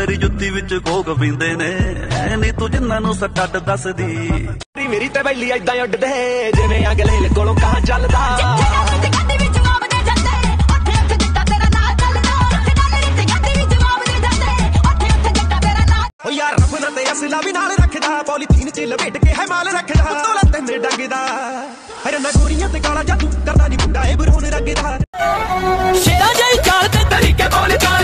ਮੇਰੀ ਜੁੱਤੀ ਵਿੱਚ ਕੋਕ ਪੀਂਦੇ ਨੇ ਨੀ ਤੂੰ ਜਿੰਨਾਂ ਨੂੰ ਸੱਟ ਦੱਸਦੀ ਮੇਰੀ ਤੇ ਬੈਲੀ ਏਦਾਂ ਉੱਡਦੇ ਜਿਵੇਂ ਅਗਲੇ ਕੋਲੋਂ ਕਹਾਂ ਚੱਲਦਾ ਯਾਰ ਰਫਨਾ ਤੇ ਅਸਲਾ ਵੀ ਨਾਲ ਰੱਖਦਾ ਪੋਲੀਥੀਨ ਚ ਲਪੇਟ ਕੇ ਹੈ ਮਾਲ ਰੱਖਦਾ ਤੋਲਾ ਤੈਨੂੰ ਡੰਗਦਾ ਹਰਨਾ ਗੋਰੀਆਂ ਤੇ ਕਾਲਾ ਜਾਦੂ ਕਰਦਾ ਨਹੀਂ ਮੁੰਡਾ ਇਹ ਬਰੋਨ ਰੰਗਦਾ ਸਿੱਧਾ ਜਾਈ ਚਾਲ ਤੇ ਤਰੀਕੇ ਬੋਲ ਚਾਲ